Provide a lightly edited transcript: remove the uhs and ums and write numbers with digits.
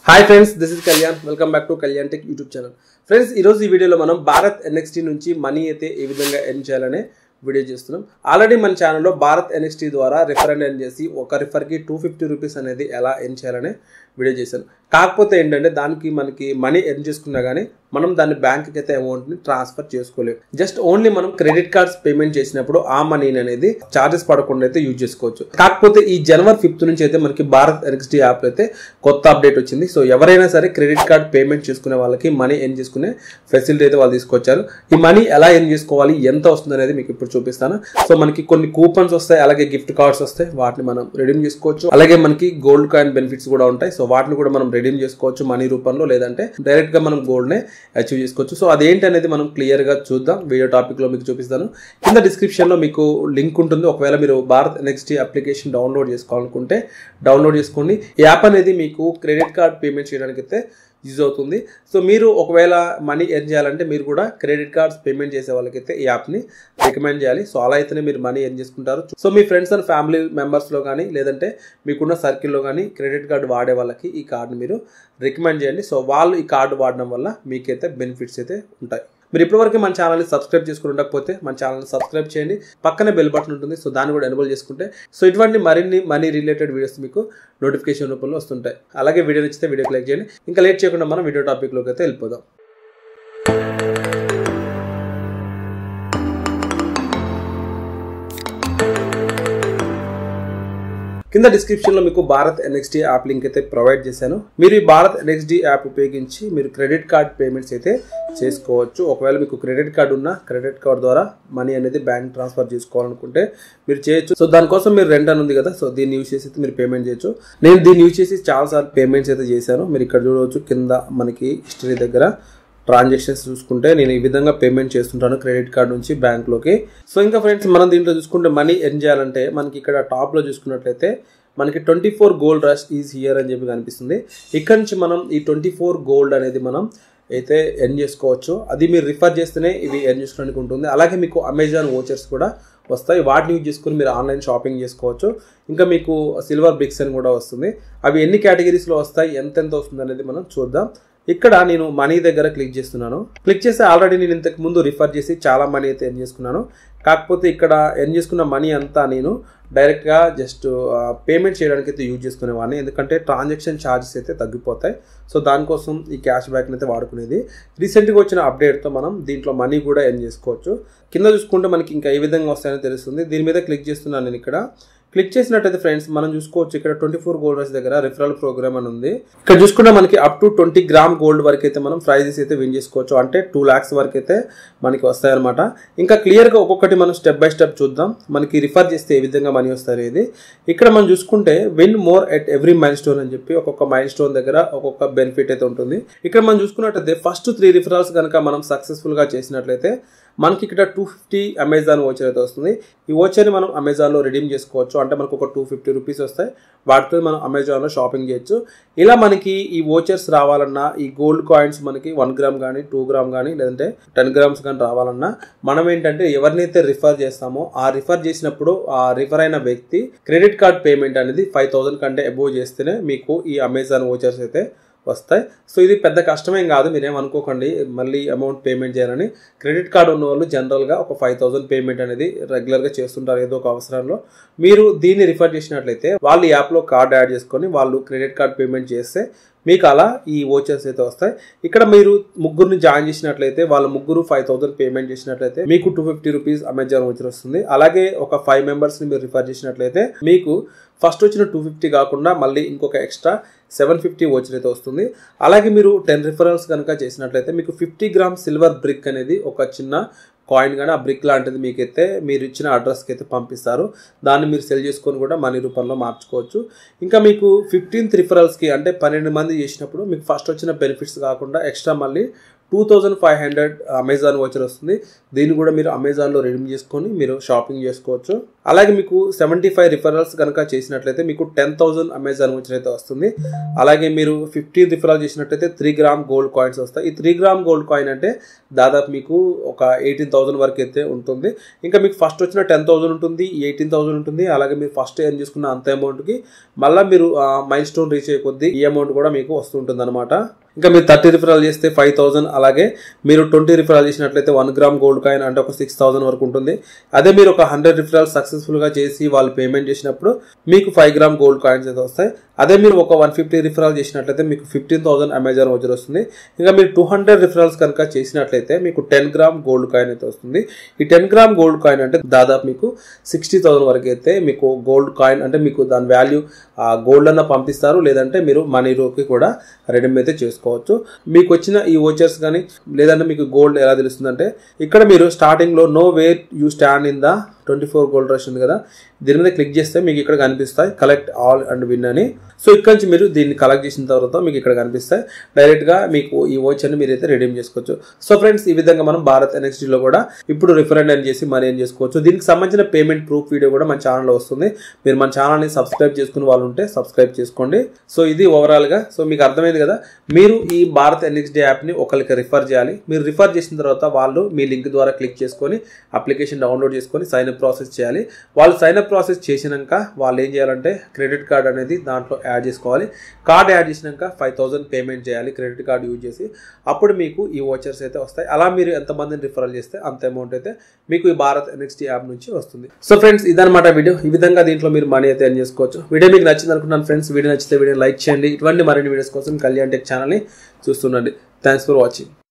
Hi friends, this is Kalyan. Welcome back to Kalyan Tech YouTube channel. Friends, ఈ రోజు ఈ వీడియోలో మనం భారత్ NXT నుంచి మనీ అయితే ఏ విధంగా ఎర్న్ చేయాలనే వీడియో చేస్తున్నాం. ఆల్రెడీ మన ఛానల్లో భారత్ NXT ద్వారా రిఫర్ ఎర్న్ చేసి ఒక రిఫర్కి 250 రూపీస్ అనేది ఎలా ఎర్న్ చేయాలనే వీడియో చేశాను. కాకపోతే ఏంటంటే దానికి మనకి మనీ ఎర్న్ చేసుకున్నా కానీ మనం దాన్ని బ్యాంక్కి అయితే అమౌంట్ని ట్రాన్స్ఫర్ చేసుకోలేము. జస్ట్ ఓన్లీ మనం క్రెడిట్ కార్డ్స్ పేమెంట్ చేసినప్పుడు ఆ మనీని అనేది చార్జెస్ పడకుండా అయితే యూజ్ చేసుకోవచ్చు. కాకపోతే ఈ జనవరి 5th నుంచి అయితే మనకి భారత్ NXT యాప్ అయితే కొత్త అప్డేట్ వచ్చింది. సో ఎవరైనా సరే క్రెడిట్ కార్డ్ పేమెంట్ చేసుకునే వాళ్ళకి మనీ ఎర్న్ చేసుకునే ఫెసిలిటీ అయితే వాళ్ళు తీసుకొచ్చారు. ఈ మనీ ఎలా ఎర్న్ చేసుకోవాలి, ఎంత వస్తుంది అనేది మీకు ఇప్పుడు చూపిస్తాను. సో మనకి కొన్ని కూపన్స్ వస్తాయి, అలాగే గిఫ్ట్ కార్డ్స్ వస్తాయి, వాటిని మనం రెడీమ్ చేసుకోవచ్చు. అలాగే మనకి గోల్డ్ కాయిన్ బెనిఫిట్స్ కూడా ఉంటాయి. సో వాటిని కూడా మనం రెడీమ్ చేసుకోవచ్చు మనీ రూపంలో, లేదంటే డైరెక్ట్ గా మనం గోల్డ్ నే అచీవ్ చేసుకోవచ్చు. సో అదేంటి అనేది మనం క్లియర్ గా చూద్దాం. వీడియో టాపిక్ లో మీకు చూపిస్తాను. కింద డిస్క్రిప్షన్ లో మీకు లింక్ ఉంటుంది. ఒకవేళ మీరు భారత్ NXT అప్లికేషన్ డౌన్లోడ్ చేసుకోవాలనుకుంటే డౌన్లోడ్ చేసుకోండి. ఈ యాప్ అనేది మీకు క్రెడిట్ కార్డ్ పేమెంట్ చేయడానికి అయితే యూజ్ అవుతుంది. సో మీరు ఒకవేళ మనీ ఎర్న్ చేయాలంటే మీరు కూడా క్రెడిట్ కార్డ్స్ పేమెంట్ చేసే వాళ్ళకైతే ఈ యాప్ని రికమెండ్ చేయాలి. సో అలా అయితేనే మీరు మనీ ఎర్న్ చేసుకుంటారు. సో మీ ఫ్రెండ్స్ అండ్ ఫ్యామిలీ మెంబర్స్లో కానీ, లేదంటే మీకున్న సర్కిల్లో కానీ క్రెడిట్ కార్డు వాడే వాళ్ళకి ఈ కార్డుని మీరు రికమెండ్ చేయండి. సో వాళ్ళు ఈ కార్డు వాడడం వల్ల మీకైతే బెనిఫిట్స్ అయితే ఉంటాయి. మీరు ఇప్పటివరకు మన ఛానల్ని సబ్స్క్రైబ్ చేసుకుని ఉండకపోతే మన ఛానల్ని సబ్స్క్రైబ్ చేయండి. పక్కనే బెల్ బటన్ ఉంటుంది. సో దాన్ని కూడా ఎనేబుల్ చేసుకుంటే సో ఇటువంటి మరిన్ని మనీ రిలేటెడ్ వీడియోస్ మీకు నోటిఫికేషన్ రూపంలో వస్తుంటాయి. అలాగే వీడియో నచ్చితే వీడియోకి లైక్ చేయండి. ఇంకా లేట్ చేయకుండా మనం వీడియో టాపిక్లోకి అయితే వెళ్ళిపోదాం. కింద డిస్క్రిప్షన్లో మీకు భారత్ NXT యాప్ లింక్ అయితే ప్రొవైడ్ చేశాను. మీరు ఈ భారత్ NXT యాప్ ఉపయోగించి మీరు క్రెడిట్ కార్డ్ పేమెంట్స్ అయితే చేసుకోవచ్చు. ఒకవేళ మీకు క్రెడిట్ కార్డు ఉన్న క్రెడిట్ కార్డ్ ద్వారా మనీ అనేది బ్యాంక్ ట్రాన్స్ఫర్ చేసుకోవాలనుకుంటే మీరు చేయొచ్చు. సో దానికోసం మీరు రెంట్ అని ఉంది కదా, సో దీన్ని యూజ్ చేసి మీరు పేమెంట్ చేయొచ్చు. నేను దీన్ని యూజ్ చేసి చాలాసార్లు పేమెంట్స్ అయితే చేశాను. మీరు ఇక్కడ చూడవచ్చు కింద మనకి హిస్టరీ దగ్గర ట్రాన్సాక్షన్స్ చూసుకుంటే నేను ఈ విధంగా పేమెంట్ చేస్తుంటాను క్రెడిట్ కార్డ్ నుంచి బ్యాంక్లోకి. సో ఇంకా ఫ్రెండ్స్ మనం దీంట్లో చూసుకుంటే మనీ ఎర్న్ చేయాలంటే మనకి ఇక్కడ టాప్లో చూసుకున్నట్లయితే మనకి 24 గోల్డ్ రష్ ఈజ్ హియర్ అని చెప్పి కనిపిస్తుంది. ఇక్కడ నుంచి మనం ఈ 24 గోల్డ్ అనేది మనం అయితే ఎర్న్ చేసుకోవచ్చు. అది మీరు రిఫర్ చేస్తేనే ఇవి ఎర్న్ చేసుకోవడానికి ఉంటుంది. అలాగే మీకు అమెజాన్ వోచర్స్ కూడా వస్తాయి. వాటిని యూజ్ చేసుకుని మీరు ఆన్లైన్ షాపింగ్ చేసుకోవచ్చు. ఇంకా మీకు సిల్వర్ బ్రిక్స్ అని కూడా వస్తుంది. అవి ఎన్ని కేటగిరీస్లో వస్తాయి, ఎంత వస్తుంది అనేది మనం చూద్దాం. ఇక్కడ నేను మనీ దగ్గర క్లిక్ చేస్తున్నాను. క్లిక్ చేస్తే ఆల్రెడీ నేను ఇంతకు ముందు రిఫర్ చేసి చాలా మనీ అయితే ఎర్న్ చేసుకున్నాను. కాకపోతే ఇక్కడ ఎర్న్ చేసుకున్న మనీ అంతా నేను డైరెక్ట్గా జస్ట్ పేమెంట్ చేయడానికి అయితే యూజ్ చేసుకునేవాడిని, ఎందుకంటే ట్రాన్సాక్షన్ ఛార్జెస్ అయితే తగ్గిపోతాయి. సో దానికోసం ఈ క్యాష్ బ్యాక్ని అయితే వాడుకునేది. రీసెంట్గా వచ్చిన అప్డేట్తో మనం దీంట్లో మనీ కూడా ఎర్న్ చేసుకోవచ్చు. కింద చూసుకుంటే మనకి ఇంకా ఏ విధంగా వస్తాయని తెలుస్తుంది. దీని మీద క్లిక్ చేస్తున్నాను నేను. ఇక్కడ క్లిక్ చేసినట్టయితే ఫ్రెండ్స్ మనం చూసుకోవచ్చు ఇక్కడ 24 గోల్డ్ రష్ దగ్గర రిఫరల్ ప్రోగ్రామ్ అని ఉంది. ఇక్కడ చూసుకుంటే మనకి అప్ టు 20 గ్రామ్ గోల్డ్ వరకు అయితే మనం ప్రైజెస్ అయితే విన్ చేసుకోవచ్చు. అంటే 2 lakhs వరకు అయితే మనకి వస్తాయన్నమాట. ఇంకా క్లియర్గా ఒక్కొక్కటి మనం స్టెప్ బై స్టెప్ చూద్దాం. మనకి రిఫర్ చేస్తే ఏ విధంగా మనీ వస్తాయి అనేది. ఇక్కడ మనం చూసుకుంటే win more at every milestone అని చెప్పి ఒక్కొక్క మైల్ స్టోన్ దగ్గర ఒక్కొక్క బెనిఫిట్ అయితే ఉంటుంది. ఇక్కడ మనం చూసుకున్నట్టయితే ఫస్ట్ 3 రిఫరల్స్ కనుక మనం సక్సెస్ఫుల్గా చేసినట్లయితే మనకి ఇక్కడ 250 అమెజాన్ వోచర్ అయితే వస్తుంది. ఈ వోచర్ని మనం అమెజాన్లో రిడీమ్ చేసుకోవచ్చు. అంటే మనకు ఒక 250 రూపీస్ వస్తాయి. వాటితో మనం అమెజాన్లో షాపింగ్ చేయొచ్చు. ఇలా మనకి ఈ వోచర్స్ రావాలన్నా, ఈ గోల్డ్ కాయిన్స్ మనకి 1 గ్రామ్ కానీ 2 గ్రామ్ కానీ లేదంటే 10 గ్రామ్స్ కానీ రావాలన్నా మనం ఏంటంటే ఎవరినైతే రిఫర్ చేస్తామో ఆ రిఫర్ చేసినప్పుడు ఆ రిఫర్ అయిన వ్యక్తి క్రెడిట్ కార్డ్ పేమెంట్ అనేది 5000 కంటే అబోవ్ చేస్తేనే మీకు ఈ అమెజాన్ వోచర్స్ అయితే వస్తాయి. సో ఇది పెద్ద కష్టమేం కాదు, మీరేమనుకోకండి మళ్ళీ అమౌంట్ పేమెంట్ చేయాలని. క్రెడిట్ కార్డు ఉన్న వాళ్ళు జనరల్గా ఒక 5000 పేమెంట్ అనేది రెగ్యులర్గా చేస్తుంటారు ఏదో ఒక అవసరంలో. మీరు దీన్ని రిఫర్ చేసినట్లయితే వాళ్ళు యాప్లో కార్డ్ యాడ్ చేసుకొని వాళ్ళు క్రెడిట్ కార్డ్ పేమెంట్ చేస్తే మీకు అలా ఈ వోచర్స్ అయితే వస్తాయి. ఇక్కడ మీరు ముగ్గురిని జాయిన్ చేసినట్లయితే వాళ్ళ ముగ్గురు 5000 పేమెంట్ చేసినట్లయితే మీకు 250 రూపీస్ అమెజాన్ వోచర్ వస్తుంది. అలాగే ఒక 5 మెంబర్స్ని మీరు రిఫర్ చేసినట్లయితే మీకు ఫస్ట్ వచ్చిన 250 కాకుండా మళ్ళీ ఇంకొక ఎక్స్ట్రా 750 వోచర్ అయితే వస్తుంది. అలాగే మీరు 10 రిఫరల్స్ కనుక చేసినట్లయితే మీకు 50 గ్రామ్ సిల్వర్ బ్రిక్ అనేది ఒక చిన్న కాయిన్ కానీ ఆ బ్రిక్ లాంటిది మీకైతే మీరు ఇచ్చిన అడ్రస్కి అయితే పంపిస్తారు. దాన్ని మీరు సెల్ చేసుకొని కూడా మనీ రూపంలో మార్చుకోవచ్చు. ఇంకా మీకు 15th రిఫరల్స్కి అంటే 12 మంది చేసినప్పుడు మీకు ఫస్ట్ వచ్చిన బెనిఫిట్స్ కాకుండా ఎక్స్ట్రా మళ్ళీ 2500 అమెజాన్ వోచర్ వస్తుంది. దీన్ని కూడా మీరు అమెజాన్లో రిడీమ్ చేసుకొని మీరు షాపింగ్ చేసుకోవచ్చు. అలాగే మీకు 75 రిఫరల్స్ కనుక చేసినట్లయితే మీకు 10,000 అమెజాన్ వోచర్ అయితే వస్తుంది. అలాగే మీరు 15 రిఫరల్ చేసినట్లయితే 3 గ్రామ్ గోల్డ్ కాయిన్స్ వస్తాయి. ఈ 3 గ్రామ్ గోల్డ్ కాయిన్ అంటే దాదాపు మీకు ఒక 18,000 వరకు అయితే ఉంటుంది. ఇంకా మీకు ఫస్ట్ వచ్చిన 10,000 ఉంటుంది, 18,000 ఉంటుంది. అలాగే మీరు ఫస్ట్ ఏం చేసుకున్న అంత అమౌంట్కి మళ్ళీ మీరు మైల్ స్టోన్ రీచ్ అయ్యే కొద్దీ ఈ అమౌంట్ కూడా మీకు వస్తుంటుంది అనమాట. ఇంకా మీరు 30 రిఫరల్ చేస్తే 5,000, అలాగే మీరు 20 రిఫరల్ చేసినట్లయితే 1 గ్రామ్ గోల్డ్ కాయిన్ అంటే ఒక 6,000 వరకు ఉంటుంది. అదే మీరు ఒక 100 రిఫరల్ సక్సెస్ఫుల్గా చేసి వాళ్ళు పేమెంట్ చేసినప్పుడు మీకు 5 గ్రామ్ గోల్డ్ కాయిన్స్ అయితే వస్తాయి. అదే మీరు ఒక 150 రిఫరల్ చేసినట్లయితే మీకు 15,000 అమెజాన్ వోచర్ వస్తుంది. ఇంకా మీరు 200 రిఫరల్స్ కనుక చేసినట్లయితే మీకు 10 గ్రామ్ గోల్డ్ కాయిన్ అయితే వస్తుంది. ఈ 10 గ్రామ్ గోల్డ్ కాయిన్ అంటే దాదాపు మీకు 60,000 వరకు అయితే మీకు గోల్డ్ కాయిన్ అంటే మీకు దాని వాల్యూ గోల్డ్ అన్న పంపిస్తారు, లేదంటే మీరు మనీలోకి కూడా రెడీమ్ అయితే చేసుకోవచ్చు. మీకు వచ్చిన ఈ వోచర్స్ కానీ లేదంటే మీకు గోల్డ్ ఎలా తెలుస్తుందంటే ఇక్కడ మీరు స్టార్టింగ్లో know where you stand in the 24 gold rush ఉంది కదా, దీని మీద క్లిక్ చేస్తే మీకు ఇక్కడ కనిపిస్తాయి కలెక్ట్ ఆల్ అండ్ విన్ అని. సో ఇక్కడ నుంచి మీరు దీన్ని కలెక్ట్ చేసిన తర్వాత మీకు ఇక్కడ కనిపిస్తాయి డైరెక్ట్గా మీకు ఈ వోచర్ని మీరైతే రిడీమ్ చేసుకోవచ్చు. సో ఫ్రెండ్స్, ఈ విధంగా మనం భారత్ ఎన్ఎక్స్టీలో కూడా ఇప్పుడు రిఫరెండ్ అని చేసి మనీ ఏం చేసుకోవచ్చు. దీనికి సంబంధించిన పేమెంట్ ప్రూఫ్ వీడియో కూడా మన ఛానల్లో వస్తుంది. మీరు మన ఛానల్ని సబ్స్క్రైబ్ చేసుకునే వాళ్ళు ఉంటే సబ్స్క్రైబ్ చేసుకోండి. సో ఇది ఓవరాల్గా. సో మీకు అర్థమైంది కదా, మీరు ఈ భారత్ ఎన్ఎక్స్టీ యాప్ని ఒకరికి రిఫర్ చేయాలి. మీరు రిఫర్ చేసిన తర్వాత వాళ్ళు మీ లింక్ ద్వారా క్లిక్ చేసుకొని అప్లికేషన్ డౌన్లోడ్ చేసుకొని సైన్ అప్ ప్రాసెస్ చేయాలి. వాళ్ళు సైన్ అప్ ప్రాసెస్ చేసినాక వాళ్ళు ఏం చేయాలంటే క్రెడిట్ కార్డ్ అనేది దాంట్లో యాడ్ చేసుకోవాలి. కార్డ్ యాడ్ చేసినాక 5,000 పేమెంట్ చేయాలి క్రెడిట్ కార్డ్ యూజ్ చేసి. అప్పుడు మీకు ఈ వోచర్స్ అయితే వస్తాయి. అలా మీరు ఎంతమందిని రిఫరల్ చేస్తే అంత అమౌంట్ అయితే మీకు ఈ భారత్ ఎన్ఎక్స్టీ యాప్ నుంచి వస్తుంది. సో ఫ్రెండ్స్, ఇదన్నమాట వీడియో. ఈ విధంగా దీంట్లో మీరు మనీ అయితే ఎర్న్ చేసుకోవచ్చు. వీడియో మీకు నచ్చింది అనుకుంటున్నాను ఫ్రెండ్స్. వీడియో నచ్చితే వీడియో లైక్ చేయండి. ఇటువంటి మరిన్ని వీడియోస్ కోసం కళ్యాణ్ టెక్ ఛానల్ని చూస్తుండండి. Thanks for watching.